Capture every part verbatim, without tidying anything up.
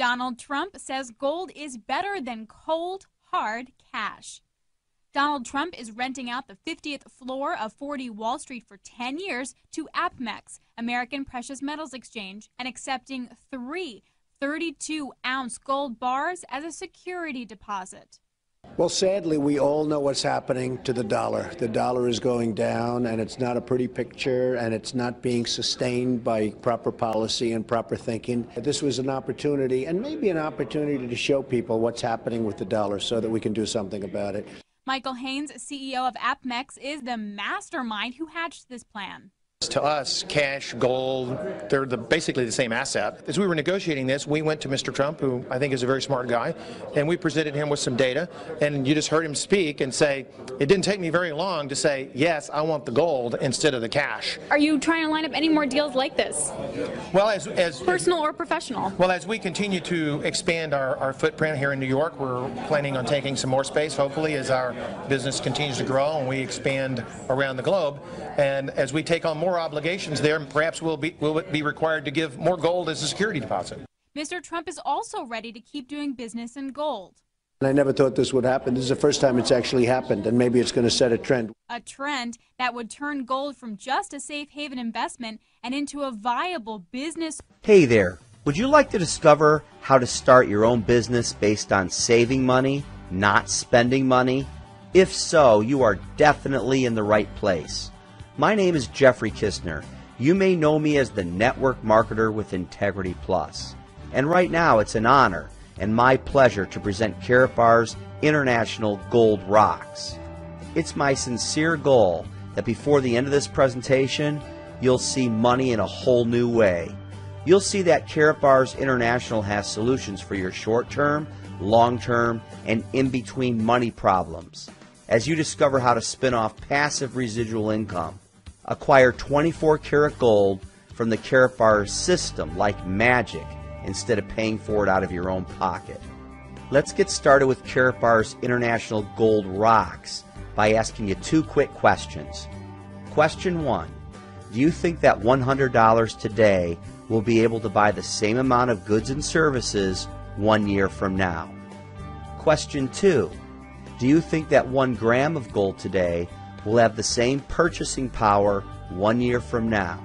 Donald Trump says gold is better than cold, hard cash. Donald Trump is renting out the fiftieth floor of forty Wall Street for ten years to APMEX, American Precious Metals Exchange, and accepting three thirty-two ounce gold bars as a security deposit. Well, sadly, we all know what's happening to the dollar. The dollar is going down, and it's not a pretty picture, and it's not being sustained by proper policy and proper thinking. This was an opportunity, and maybe an opportunity to show people what's happening with the dollar so that we can do something about it. Michael Haynes, C E O of APMEX, is the mastermind who hatched this plan. To us, cash, gold, they're the, basically the same asset. As we were negotiating this, we went to Mister Trump, who I think is a very smart guy, and we presented him with some data, and you just heard him speak and say, it didn't take me very long to say, yes, I want the gold instead of the cash. Are you trying to line up any more deals like this? Well, as, as personal or professional? Well, as we continue to expand our, our footprint here in New York, we're planning on taking some more space, hopefully, as our business continues to grow and we expand around the globe. And as we take on more obligations there, perhaps we'll be, we'll be required to give more gold as a security deposit. Mister Trump is also ready to keep doing business in gold. I never thought this would happen. This is the first time it's actually happened, and maybe it's going to set a trend. A trend that would turn gold from just a safe haven investment and into a viable business. Hey there. Would you like to discover how to start your own business based on saving money, not spending money? If so, you are definitely in the right place. My name is Jeffrey Kistner. You may know me as the network marketer with Integrity Plus. And right now it's an honor and my pleasure to present Karatbars International Gold Rocks. It's my sincere goal that before the end of this presentation, you'll see money in a whole new way. You'll see that Karatbars International has solutions for your short-term, long-term, and in-between money problems. As you discover how to spin off passive residual income, acquire twenty-four karat gold from the Karatbars system like magic instead of paying for it out of your own pocket. Let's get started with Karatbars International Gold Rocks by asking you two quick questions. Question one, do you think that one hundred dollars today will be able to buy the same amount of goods and services one year from now? Question two, do you think that one gram of gold today will have the same purchasing power one year from now?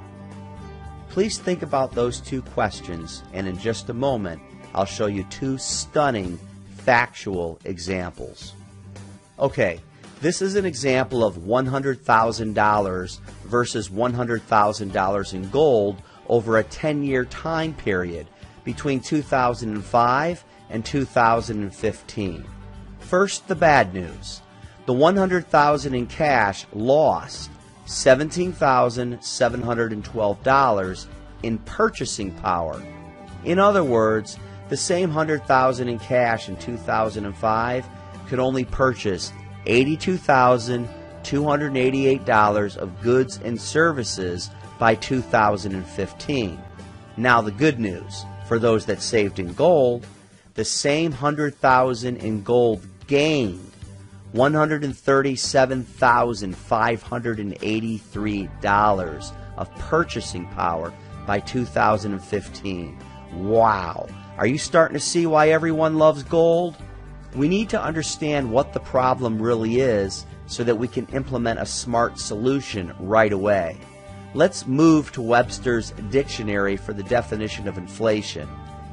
Please think about those two questions, and in just a moment I'll show you two stunning factual examples. Okay, this is an example of one hundred thousand dollars versus one hundred thousand dollars in gold over a ten year time period between two thousand five and two thousand fifteen. First, the bad news. The one hundred thousand dollars in cash lost seventeen thousand seven hundred twelve dollars in purchasing power. In other words, the same one hundred thousand dollars in cash in two thousand five could only purchase eighty-two thousand two hundred eighty-eight dollars of goods and services by two thousand fifteen. Now the good news, for those that saved in gold, the same one hundred thousand dollars in gold gained one hundred thirty-seven thousand five hundred eighty-three dollars of purchasing power by two thousand fifteen. Wow! Are you starting to see why everyone loves gold? We need to understand what the problem really is so that we can implement a smart solution right away. Let's move to Webster's dictionary for the definition of inflation.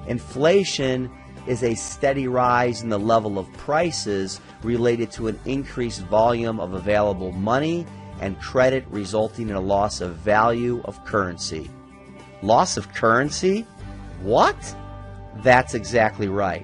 Inflation is a steady rise in the level of prices related to an increased volume of available money and credit, resulting in a loss of value of currency. Loss of currency? What? That's exactly right.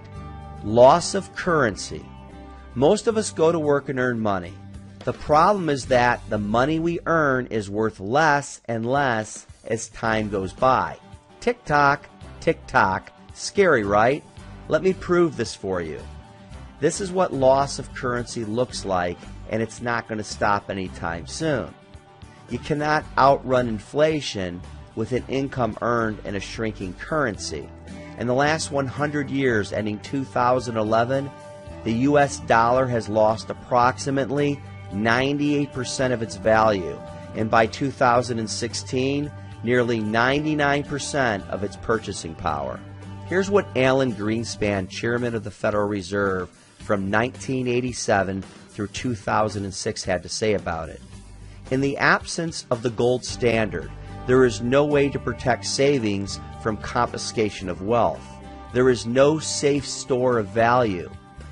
Loss of currency. Most of us go to work and earn money. The problem is that the money we earn is worth less and less as time goes by. Tick-tock, tick-tock. Scary, right? Let me prove this for you. This is what loss of currency looks like, and it's not going to stop anytime soon. You cannot outrun inflation with an income earned in a shrinking currency. In the last one hundred years, ending two thousand eleven, the U S dollar has lost approximately ninety-eight percent of its value, and by two thousand sixteen, nearly ninety-nine percent of its purchasing power. Here's what Alan Greenspan, chairman of the Federal Reserve from nineteen eighty-seven through two thousand six, had to say about it. In the absence of the gold standard, there is no way to protect savings from confiscation of wealth. There is no safe store of value.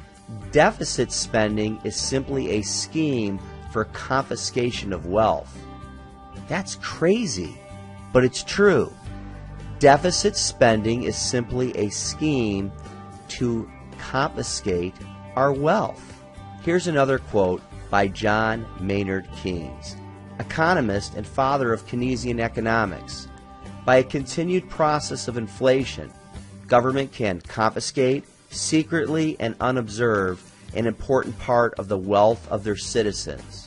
Deficit spending is simply a scheme for confiscation of wealth. That's crazy, but it's true. Deficit spending is simply a scheme to confiscate our wealth. Here's another quote by John Maynard Keynes, economist and father of Keynesian economics. By a continued process of inflation, government can confiscate, secretly and unobserved, an important part of the wealth of their citizens.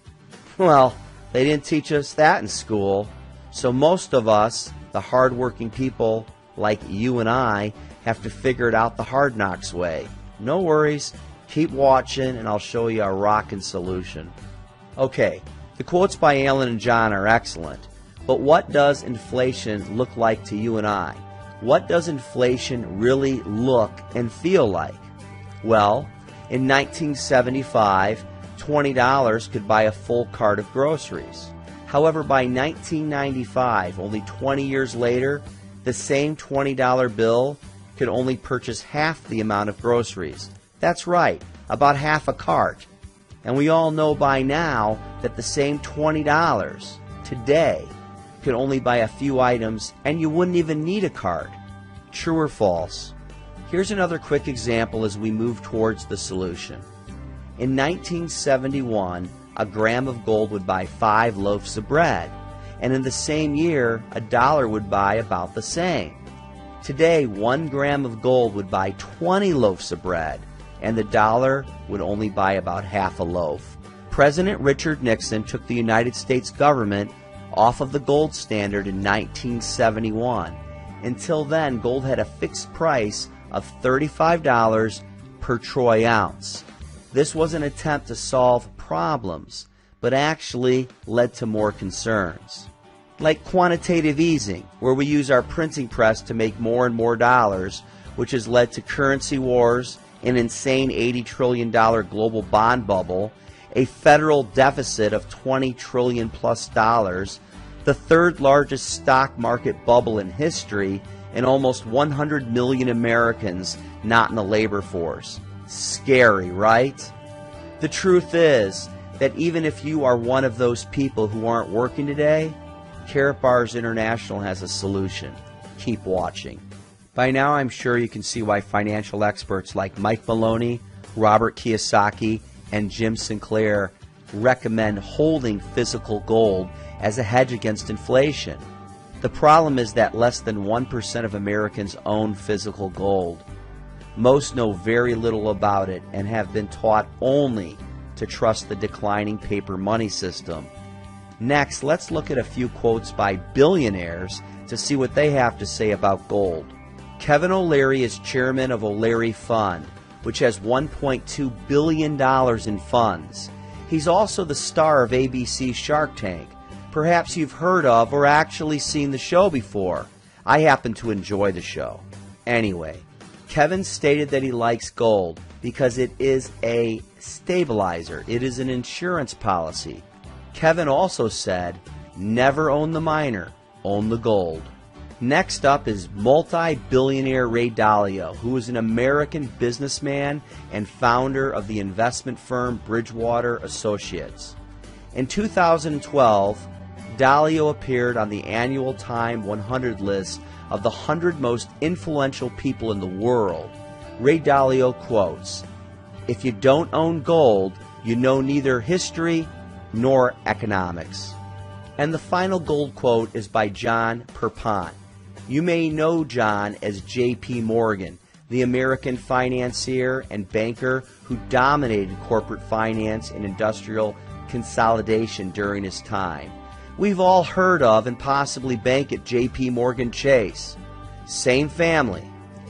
Well, they didn't teach us that in school, so most of us, the hard-working people like you and I, have to figure it out the hard knocks way. No worries, keep watching and I'll show you a rockin' solution. Okay, the quotes by Alan and John are excellent, but what does inflation look like to you and I? What does inflation really look and feel like? Well, in nineteen seventy-five, twenty dollars could buy a full cart of groceries. However, by nineteen ninety-five, only twenty years later, the same twenty dollar bill could only purchase half the amount of groceries. That's right, about half a cart. And we all know by now that the same twenty dollars today could only buy a few items and you wouldn't even need a cart. True or false? Here's another quick example as we move towards the solution. In nineteen seventy-one, a gram of gold would buy five loaves of bread, and in the same year, a dollar would buy about the same. Today, one gram of gold would buy twenty loaves of bread, and the dollar would only buy about half a loaf. President Richard Nixon took the United States government off of the gold standard in nineteen seventy-one. Until then, gold had a fixed price of thirty-five dollars per troy ounce. This was an attempt to solve problems, but actually led to more concerns. Like quantitative easing, where we use our printing press to make more and more dollars, which has led to currency wars, an insane eighty trillion dollar global bond bubble, a federal deficit of twenty trillion plus dollars, the third largest stock market bubble in history, and almost one hundred million Americans not in the labor force. Scary, right? The truth is that even if you are one of those people who aren't working today, Karatbars International has a solution. Keep watching. By now I'm sure you can see why financial experts like Mike Maloney, Robert Kiyosaki, and Jim Sinclair recommend holding physical gold as a hedge against inflation. The problem is that less than one percent of Americans own physical gold. Most know very little about it and have been taught only to trust the declining paper money system. Next, let's look at a few quotes by billionaires to see what they have to say about gold. Kevin O'Leary is chairman of O'Leary Fund, which has one point two billion dollars in funds. He's also the star of A B C's Shark Tank. Perhaps you've heard of or actually seen the show before. I happen to enjoy the show. Anyway, Kevin stated that he likes gold because it is a stabilizer. It is an insurance policy. Kevin also said, never own the miner, own the gold. Next up is multi-billionaire Ray Dalio, who is an American businessman and founder of the investment firm Bridgewater Associates. In two thousand twelve, Dalio appeared on the annual Time one hundred list of the one hundred most influential people in the world. Ray Dalio quotes, "If you don't own gold, you know neither history nor economics." And the final gold quote is by John Perpont. You may know John as J P Morgan, the American financier and banker who dominated corporate finance and industrial consolidation during his time. We've all heard of and possibly bank at J P Morgan Chase. Same family.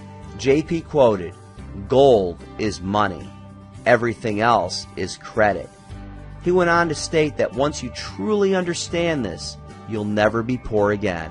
J P quoted, "Gold is money. Everything else is credit." He went on to state that once you truly understand this, you'll never be poor again.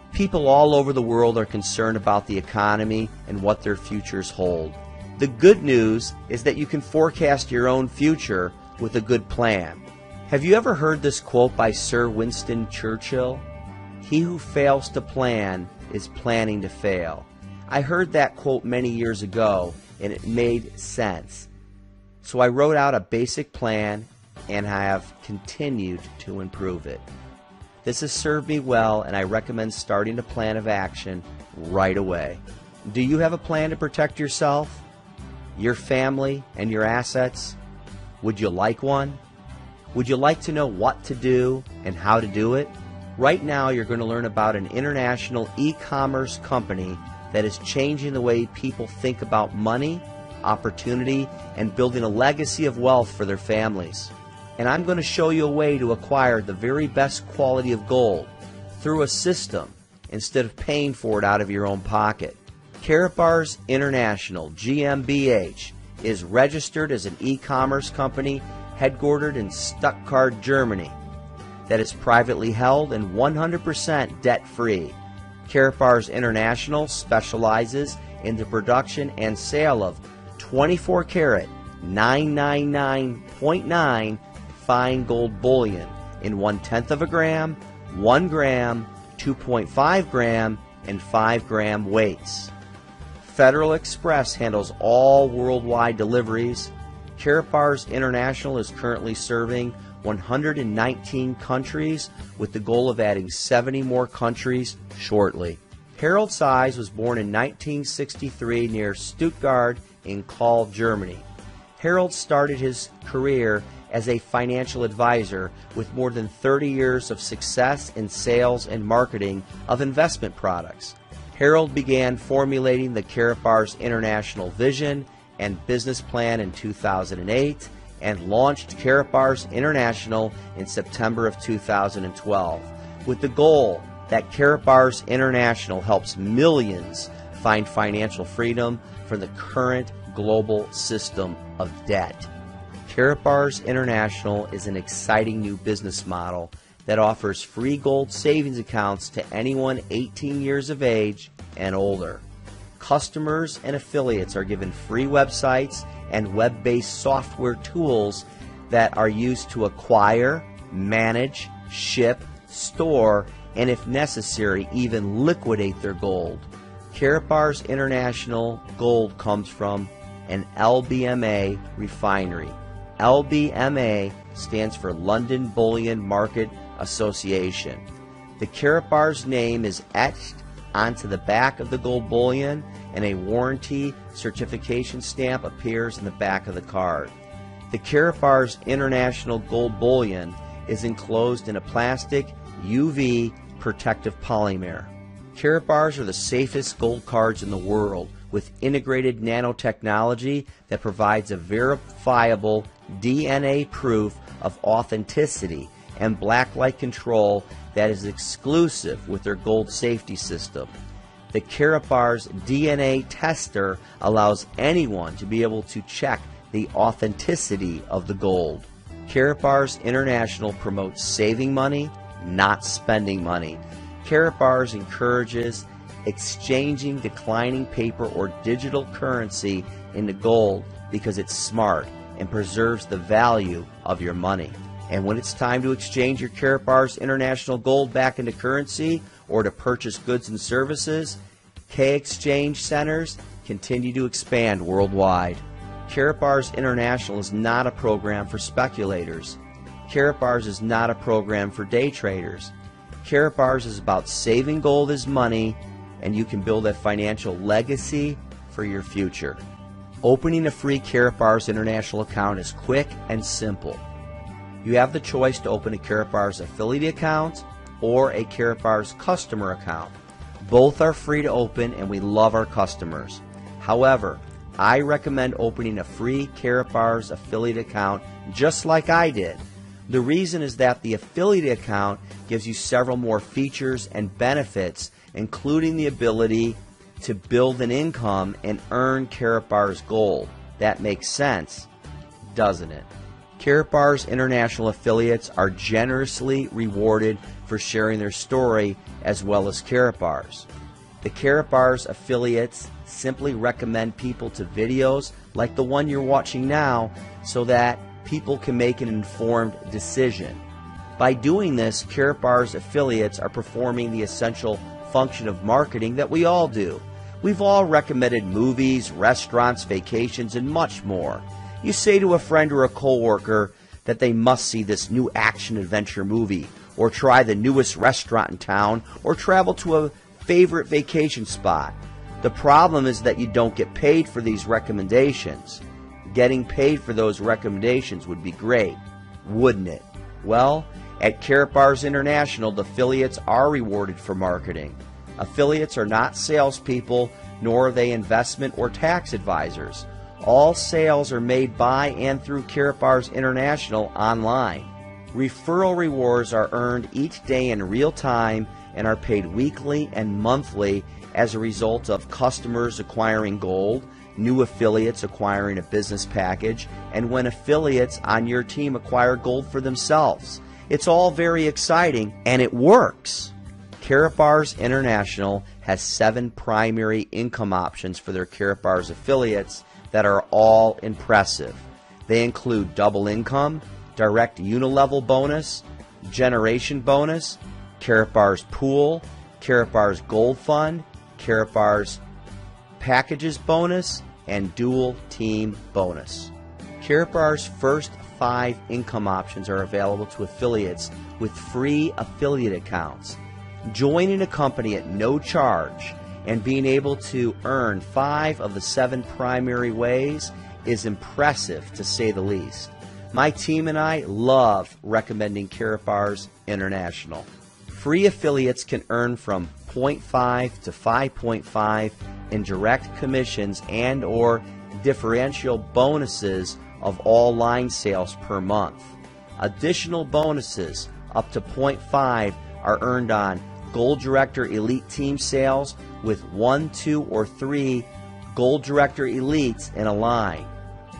People all over the world are concerned about the economy and what their futures hold. The good news is that you can forecast your own future with a good plan. Have you ever heard this quote by Sir Winston Churchill? He who fails to plan is planning to fail. I heard that quote many years ago and it made sense. So I wrote out a basic plan and I have continued to improve it. This has served me well and I recommend starting a plan of action right away. Do you have a plan to protect yourself, your family, and your assets? Would you like one? Would you like to know what to do and how to do it? Right now you're going to learn about an international e-commerce company that is changing the way people think about money, opportunity, and building a legacy of wealth for their families. And I'm going to show you a way to acquire the very best quality of gold through a system instead of paying for it out of your own pocket. Karatbars International, G M B H, is registered as an e-commerce company headquartered in Stuttgart, Germany, that is privately held and one hundred percent debt-free. Karatbars International specializes in the production and sale of twenty-four karat nine ninety-nine point nine fine gold bullion in one-tenth of a gram, one gram, two point five gram, and five gram weights. Federal Express handles all worldwide deliveries. Karatbars International is currently serving one hundred nineteen countries with the goal of adding seventy more countries shortly. Harold Size was born in nineteen sixty-three near Stuttgart in Kahl, Germany. Harold started his career as a financial advisor with more than thirty years of success in sales and marketing of investment products. Harold began formulating the Karatbars International vision and business plan in two thousand eight and launched Karatbars International in September of two thousand twelve with the goal that Karatbars International helps millions find financial freedom from the current global system of debt. Karatbars International is an exciting new business model that offers free gold savings accounts to anyone eighteen years of age and older. Customers and affiliates are given free websites and web-based software tools that are used to acquire, manage, ship, store, and if necessary, even liquidate their gold. Karatbars International gold comes from an L B M A refinery. L B M A stands for London Bullion Market Association. The Karatbars name is etched onto the back of the gold bullion and a warranty certification stamp appears in the back of the card. The Karatbars International gold bullion is enclosed in a plastic U V protective polymer. Karatbars are the safest gold cards in the world with integrated nanotechnology that provides a verifiable D N A proof of authenticity and blacklight control that is exclusive with their gold safety system. The Karatbars D N A tester allows anyone to be able to check the authenticity of the gold. Karatbars International promotes saving money, not spending money. Karatbars encourages exchanging declining paper or digital currency into gold because it's smart and preserves the value of your money. And when it's time to exchange your Karatbars International gold back into currency or to purchase goods and services, K-Exchange centers continue to expand worldwide. Karatbars International is not a program for speculators. Karatbars is not a program for day traders. Karatbars is about saving gold as money, and you can build a financial legacy for your future. Opening a free Karatbars International account is quick and simple. You have the choice to open a Karatbars affiliate account or a Karatbars customer account. Both are free to open and we love our customers. However, I recommend opening a free Karatbars affiliate account just like I did. The reason is that the affiliate account gives you several more features and benefits, including the ability to build an income and earn Karatbars Gold. That makes sense, doesn't it? Karatbars International affiliates are generously rewarded for sharing their story as well as Karatbars. The Karatbars affiliates simply recommend people to videos like the one you're watching now so that people can make an informed decision. By doing this, Karatbars affiliates are performing the essential function of marketing that we all do. We've all recommended movies, restaurants, vacations, and much more. You say to a friend or a coworker that they must see this new action-adventure movie, or try the newest restaurant in town, or travel to a favorite vacation spot. The problem is that you don't get paid for these recommendations. Getting paid for those recommendations would be great, wouldn't it? Well, at Karatbars International, the affiliates are rewarded for marketing. Affiliates are not salespeople, nor are they investment or tax advisors. All sales are made by and through Karatbars International online. Referral rewards are earned each day in real time and are paid weekly and monthly as a result of customers acquiring gold, new affiliates acquiring a business package, and when affiliates on your team acquire gold for themselves. It's all very exciting, and it works. Karatbars International has seven primary income options for their Karatbars affiliates that are all impressive. They include double income, direct unilevel bonus, generation bonus, Karatbars pool, Karatbars gold fund, Karatbars packages bonus, and dual team bonus. Karatbars' first five income options are available to affiliates with free affiliate accounts. Joining a company at no charge and being able to earn five of the seven primary ways is impressive, to say the least. My team and I love recommending Karatbars International. Free affiliates can earn from zero point five to five point five in direct commissions and or differential bonuses of all line sales per month. Additional bonuses up to zero point five are earned on Gold Director Elite Team sales with one, two, or three Gold Director Elites in a line.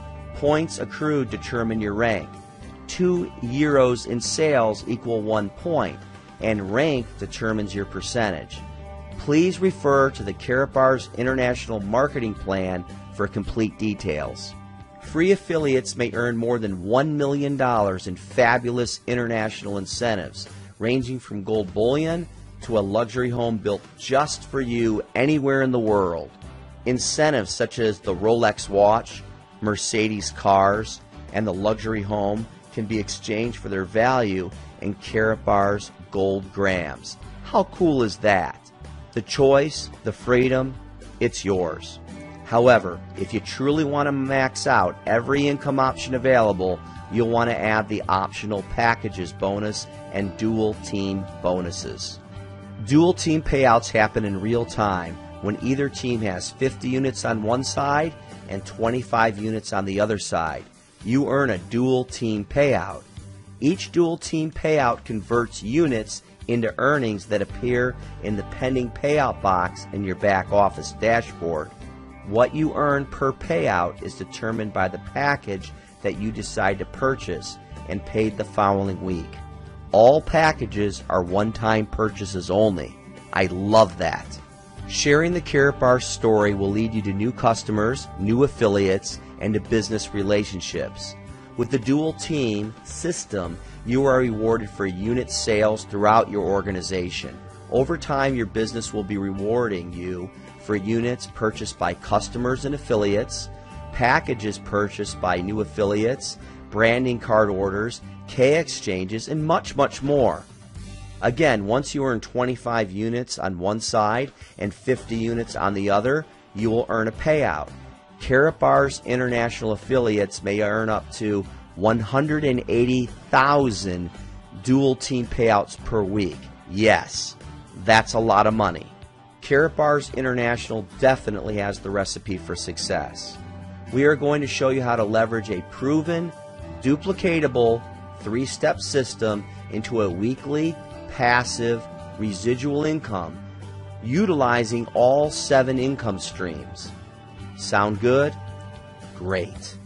Points accrued determine your rank. Two euros in sales equal one point, and rank determines your percentage. Please refer to the Karatbars International Marketing Plan for complete details. Free affiliates may earn more than one million dollars in fabulous international incentives, ranging from gold bullion to a luxury home built just for you anywhere in the world. Incentives such as the Rolex watch, Mercedes cars, and the luxury home can be exchanged for their value in Karatbars gold grams. How cool is that? The choice, the freedom, it's yours. However, if you truly want to max out every income option available, you'll want to add the optional packages bonus and dual team bonuses. Dual team payouts happen in real time when either team has fifty units on one side and twenty-five units on the other side. You earn a dual team payout. Each dual team payout converts units into earnings that appear in the pending payout box in your back office dashboard. What you earn per payout is determined by the package that you decide to purchase and paid the following week. All packages are one-time purchases only. I love that. Sharing the Karatbars story will lead you to new customers, new affiliates, and to business relationships. With the dual team system, you are rewarded for unit sales throughout your organization. Over time, your business will be rewarding you for units purchased by customers and affiliates, packages purchased by new affiliates, branding card orders, K exchanges, and much, much more. Again, once you earn twenty-five units on one side and fifty units on the other, you will earn a payout. Karatbars International affiliates may earn up to one hundred eighty thousand dual team payouts per week. Yes, that's a lot of money. Karatbars International definitely has the recipe for success. We are going to show you how to leverage a proven, duplicatable, three-step system into a weekly, passive, residual income, utilizing all seven income streams. Sound good? Great.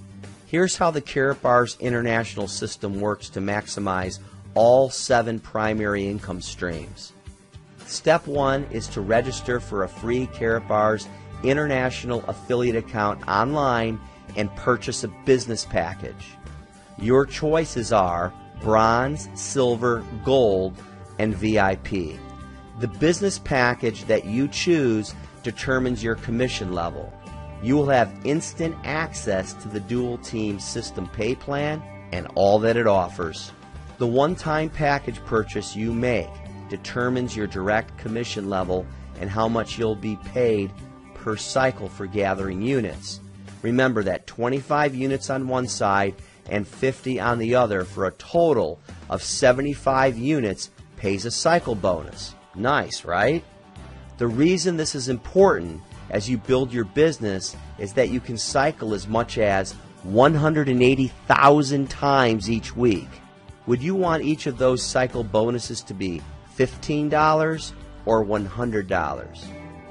Here's how the Karatbars International system works to maximize all seven primary income streams. Step one is to register for a free Karatbars International affiliate account online and purchase a business package. Your choices are bronze, silver, gold, and V I P. The business package that you choose determines your commission level. You will have instant access to the dual team system pay plan and all that it offers. The one-time package purchase you make determines your direct commission level and how much you'll be paid per cycle for gathering units. Remember that twenty-five units on one side and fifty on the other for a total of seventy-five units pays a cycle bonus. Nice, right? The reason this is important as you build your business is that you can cycle as much as one hundred eighty thousand times each week. Would you want each of those cycle bonuses to be fifteen dollars or one hundred dollars?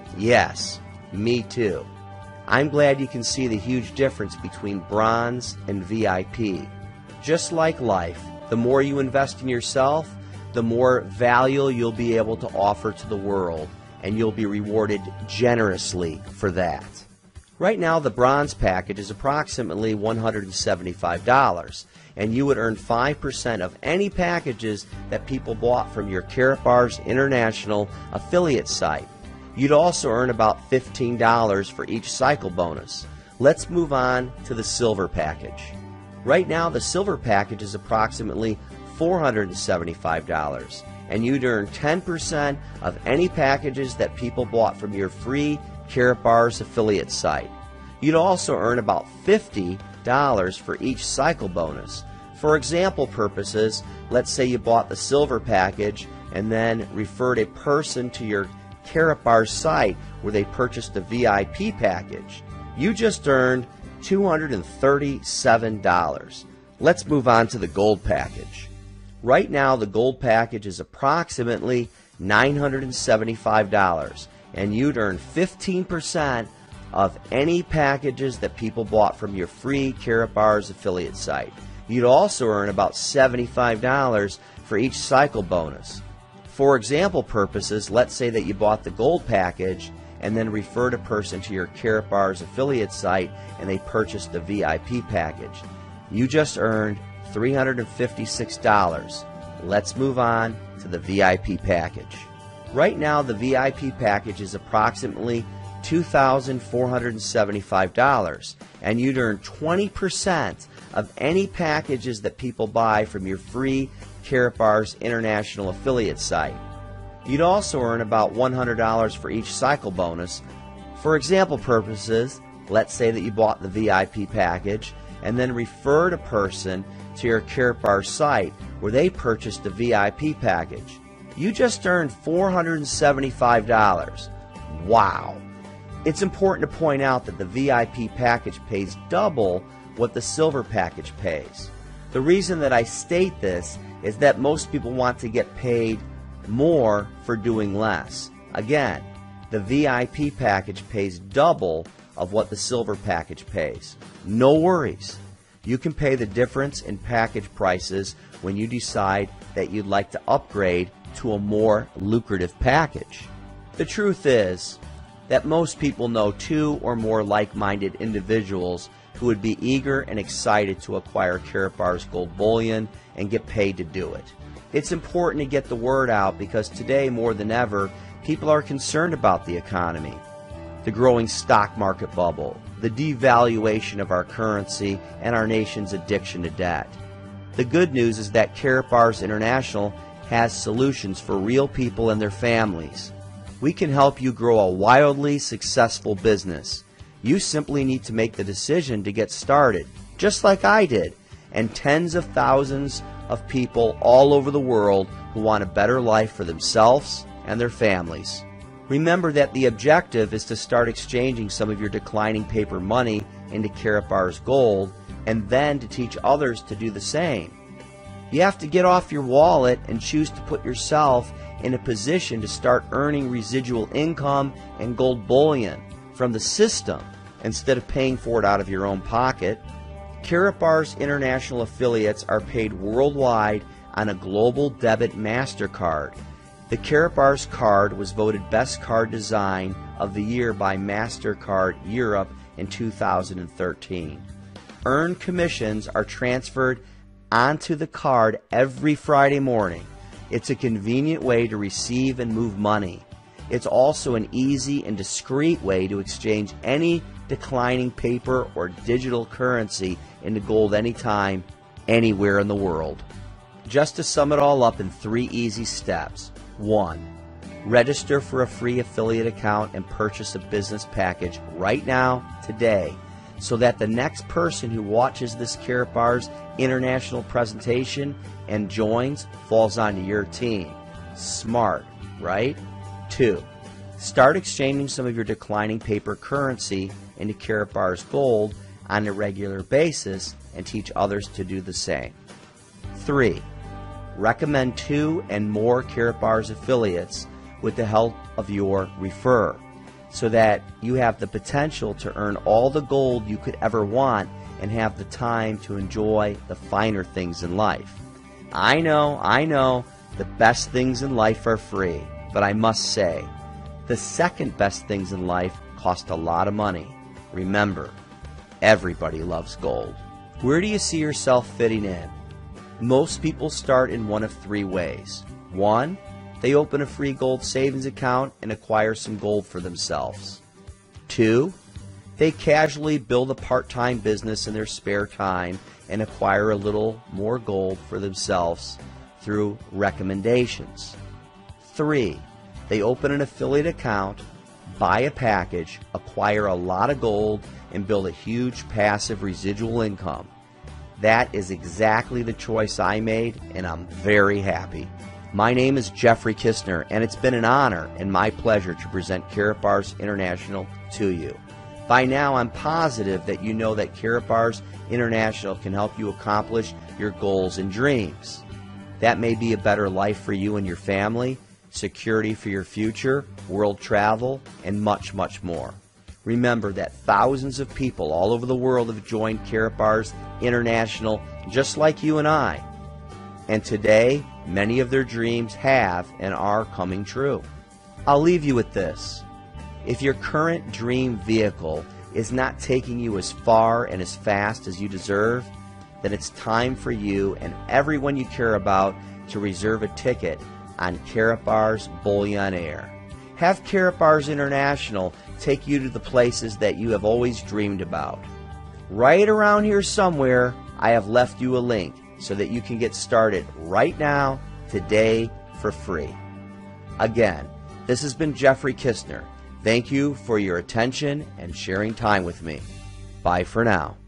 Yes, me too. I'm glad you can see the huge difference between bronze and V I P. Just like life, the more you invest in yourself, the more value you'll be able to offer to the world, and you'll be rewarded generously for that. Right now, the bronze package is approximately one hundred seventy-five dollars, and you would earn five percent of any packages that people bought from your Karatbars International affiliate site. You'd also earn about fifteen dollars for each cycle bonus. Let's move on to the silver package. Right now, the silver package is approximately four hundred seventy-five dollars, and you'd earn ten percent of any packages that people bought from your free Karatbars affiliate site. You'd also earn about fifty dollars for each cycle bonus. For example purposes, let's say you bought the silver package and then referred a person to your Karatbars site where they purchased the V I P package. You just earned two hundred thirty-seven dollars. Let's move on to the gold package. Right now, the gold package is approximately nine hundred seventy-five dollars, and you'd earn fifteen percent of any packages that people bought from your free Karatbars affiliate site. You'd also earn about seventy-five dollars for each cycle bonus. For example purposes, let's say that you bought the gold package and then referred a person to your Karatbars affiliate site and they purchased the V I P package. You just earned three hundred fifty-six dollars. Let's move on to the V I P package. Right now, the V I P package is approximately two thousand four hundred seventy-five dollars, and you'd earn twenty percent of any packages that people buy from your free Karatbars International affiliate site. You'd also earn about one hundred dollars for each cycle bonus. For example purposes, let's say that you bought the V I P package and then referred a person to your Karatbars site where they purchased the V I P package. You just earned four hundred seventy-five dollars. Wow! It's important to point out that the V I P package pays double what the silver package pays. The reason that I state this is that most people want to get paid more for doing less. Again, the V I P package pays double of what the silver package pays. No worries. You can pay the difference in package prices when you decide that you'd like to upgrade to a more lucrative package. The truth is that most people know two or more like-minded individuals who would be eager and excited to acquire Karatbars Gold bullion and get paid to do it. It's important to get the word out because today more than ever, people are concerned about the economy, the growing stock market bubble, the devaluation of our currency, and our nation's addiction to debt. The good news is that Karatbars International has solutions for real people and their families. We can help you grow a wildly successful business. You simply need to make the decision to get started, just like I did, and tens of thousands of people all over the world who want a better life for themselves and their families. Remember that the objective is to start exchanging some of your declining paper money into Karatbars Gold and then to teach others to do the same. You have to get off your wallet and choose to put yourself in a position to start earning residual income and gold bullion from the system instead of paying for it out of your own pocket. Karatbars International affiliates are paid worldwide on a global debit MasterCard. The Karatbars card was voted Best Card Design of the Year by MasterCard Europe in two thousand thirteen. Earned commissions are transferred onto the card every Friday morning. It's a convenient way to receive and move money. It's also an easy and discreet way to exchange any declining paper or digital currency into gold anytime, anywhere in the world. Just to sum it all up in three easy steps. One, register for a free affiliate account and purchase a business package right now, today, so that the next person who watches this Karatbars International presentation and joins falls onto your team. Smart, right? Two, start exchanging some of your declining paper currency into Karatbars Gold on a regular basis and teach others to do the same. Three, recommend two and more Karatbars affiliates with the help of your referrer, so that you have the potential to earn all the gold you could ever want and have the time to enjoy the finer things in life. I know, I know, the best things in life are free, but I must say, the second best things in life cost a lot of money. Remember, everybody loves gold. Where do you see yourself fitting in? Most people start in one of three ways. One, they open a free gold savings account and acquire some gold for themselves. Two, they casually build a part-time business in their spare time and acquire a little more gold for themselves through recommendations. Three, they open an affiliate account, buy a package, acquire a lot of gold, and build a huge passive residual income. That is exactly the choice I made, and I'm very happy. My name is Jeffrey Kistner, and it's been an honor and my pleasure to present Karatbars International to you. By now, I'm positive that you know that Karatbars International can help you accomplish your goals and dreams. That may be a better life for you and your family, security for your future, world travel, and much, much more. Remember that thousands of people all over the world have joined Karatbars International just like you and I. And today, many of their dreams have and are coming true. I'll leave you with this. If your current dream vehicle is not taking you as far and as fast as you deserve, then it's time for you and everyone you care about to reserve a ticket on Karatbars Bullion Air. Have Karatbars International take you to the places that you have always dreamed about. Right around here somewhere, I have left you a link so that you can get started right now, today, for free. Again, this has been Jeffrey Kistner. Thank you for your attention and sharing time with me. Bye for now.